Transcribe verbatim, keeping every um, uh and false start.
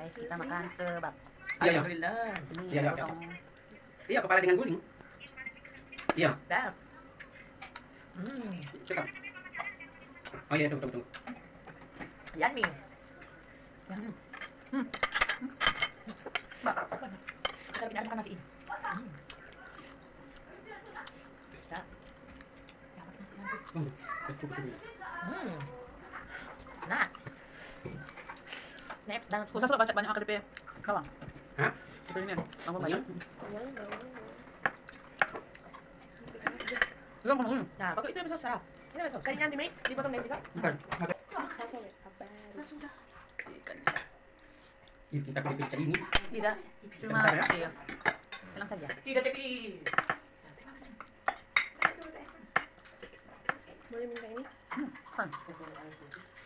guys, kita makan kebab. Iya, iya. Alhamdulillah. Ini Iya, iya, potong. Iya, kepala dengan guling. Iya. Sedap. Hmm, Cakap. Oh iya, tunggu, tunggu, tunggu. yummy. Yan. Hmm. Ba, sarap na makan nasi ini. Hmm. Sedap. Hmm, betul, betul. Hmm. Nah. Snaps dan khusus suka baca banyak akrib ya. Bawang. Hah? Ito yun yan. Bawang banyak. Ilang ko na. Nah, pag ito yung bisa sarap. Ini yung bisa. Kaya niyan, di May? Di potong na yung bisa? Bukan. Sasole. Apa? Yuk, kita pilih pizza ini. Tidak. Cuma Bentar ya. iya. Ilang saja. Tidak, tapi... Boleh minta ini? Hmm. Fun.